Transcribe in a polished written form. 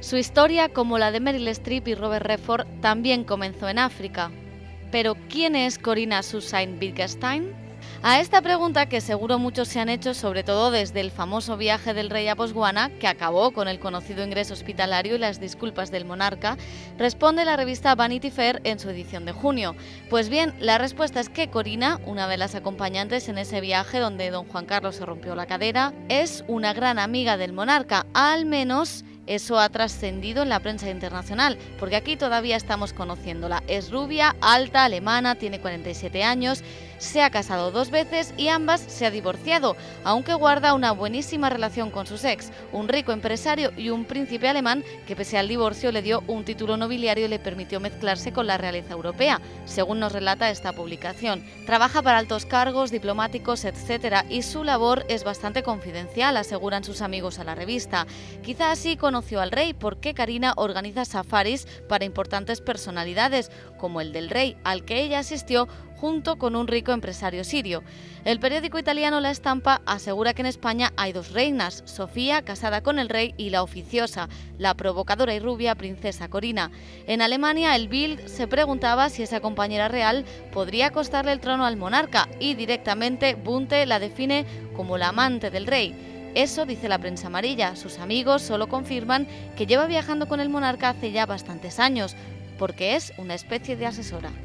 Su historia, como la de Meryl Streep y Robert Redford, también comenzó en África. Pero, ¿quién es Corinna Susanne Wittgenstein? A esta pregunta, que seguro muchos se han hecho, sobre todo desde el famoso viaje del rey a Botswana, que acabó con el conocido ingreso hospitalario y las disculpas del monarca, responde la revista Vanity Fair en su edición de junio. Pues bien, la respuesta es que Corinna, una de las acompañantes en ese viaje donde don Juan Carlos se rompió la cadera, es una gran amiga del monarca, al menos eso ha trascendido en la prensa internacional, porque aquí todavía estamos conociéndola. Es rubia, alta, alemana, tiene 47 años, se ha casado 2 veces y ambas se ha divorciado, aunque guarda una buenísima relación con sus ex, un rico empresario y un príncipe alemán que pese al divorcio le dio un título nobiliario y le permitió mezclarse con la realeza europea, según nos relata esta publicación. Trabaja para altos cargos, diplomáticos, etc. y su labor es bastante confidencial, aseguran sus amigos a la revista. Quizá así conoció al rey, porque Corinna organiza safaris para importantes personalidades, como el del rey, al que ella asistió junto con un rico empresario sirio. El periódico italiano La Stampa asegura que en España hay 2 reinas, Sofía, casada con el rey, y la oficiosa, la provocadora y rubia princesa Corinna. En Alemania, el Bild se preguntaba si esa compañera real podría costarle el trono al monarca, y directamente Bunte la define como la amante del rey. Eso dice la prensa amarilla. Sus amigos solo confirman que lleva viajando con el monarca hace ya bastantes años, porque es una especie de asesora.